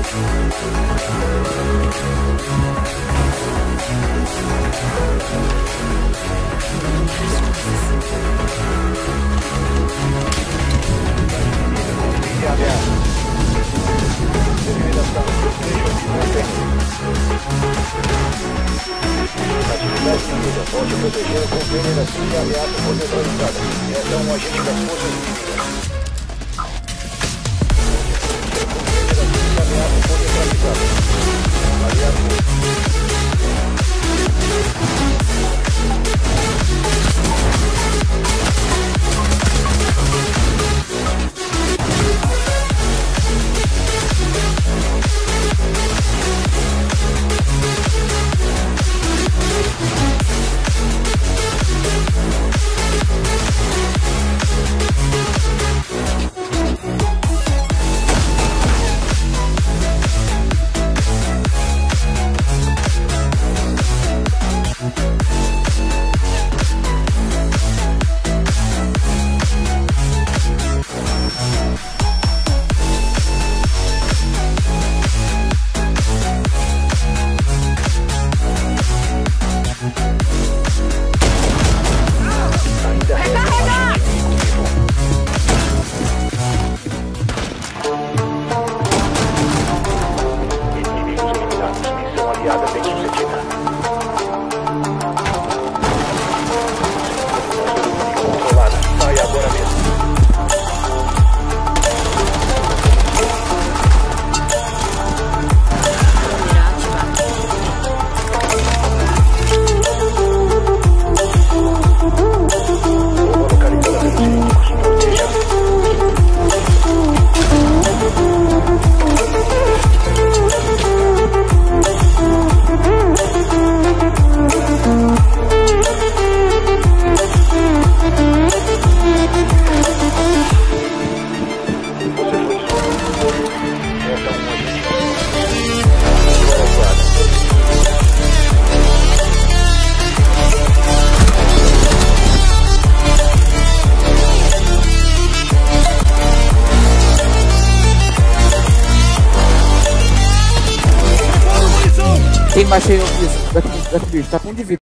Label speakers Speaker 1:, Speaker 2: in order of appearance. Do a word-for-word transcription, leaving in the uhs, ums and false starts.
Speaker 1: Pode proteger o container assim que aliado for neutralizado. Essa é um agente das forças inimigas. O container assim que aliado for neutralizado. Aliado. Aliada bem sucedida. Controlada. Sai agora mesmo. Bomba localizada pelos inimigos. Proteja.
Speaker 2: Quem mais cheio disso? Daqui, daqui, bicho, tá com de vida.